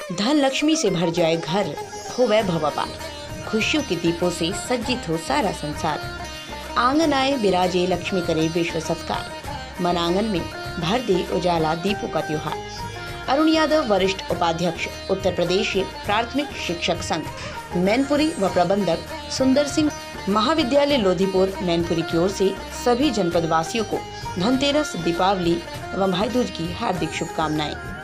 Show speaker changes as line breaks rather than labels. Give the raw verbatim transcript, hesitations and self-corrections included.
धन लक्ष्मी से भर जाए घर, हो वैभव अपार, खुशियों के दीपों से सज्जित हो सारा संसार। आंगन आए बिराजे लक्ष्मी करे विश्व सत्कार, मन आंगन में भर दे उजाला दीपों का त्योहार। अरुण यादव, वरिष्ठ उपाध्यक्ष, उत्तर प्रदेश प्राथमिक शिक्षक संघ मैनपुरी व प्रबंधक सुंदर सिंह महाविद्यालय लोधीपुर मैनपुरी की ओर से सभी जनपद वासियों को धनतेरस, दीपावली एवं भाई दूज की हार्दिक शुभकामनाएं।